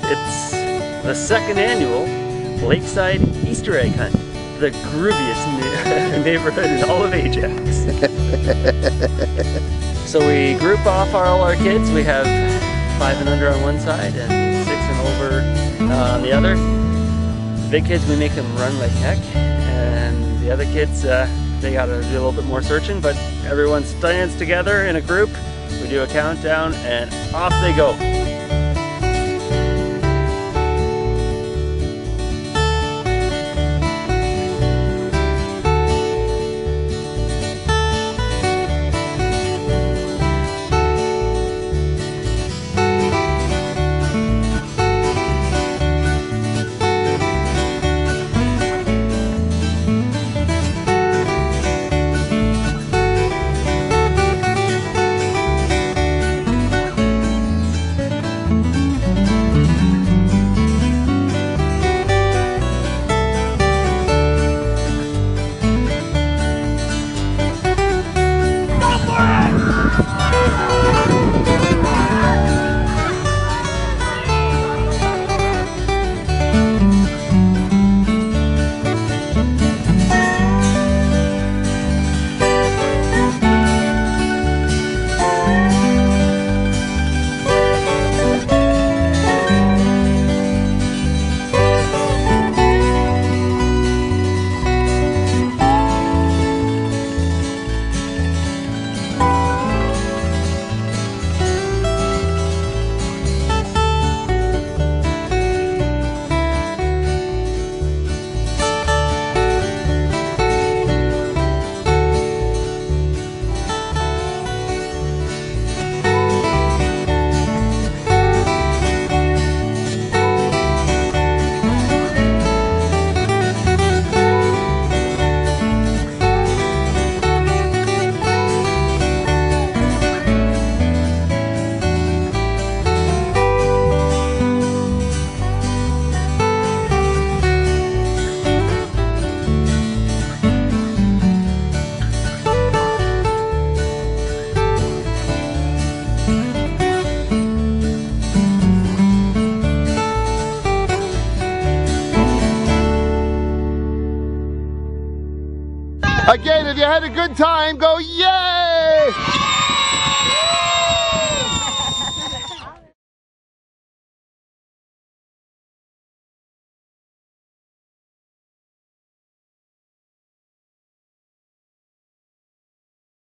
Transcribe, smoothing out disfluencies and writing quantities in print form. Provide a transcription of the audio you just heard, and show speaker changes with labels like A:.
A: It's the second annual Lakeside Easter egg hunt. The grooviest neighborhood in all of Ajax. So we group off all our kids. We have 5 and under on one side and 6 and over on the other. The big kids, we make them run like heck. And the other kids, they gotta do a little bit more searching, but everyone stands together in a group. We do a countdown and off they go.
B: Again, if you had a good time, go yeah!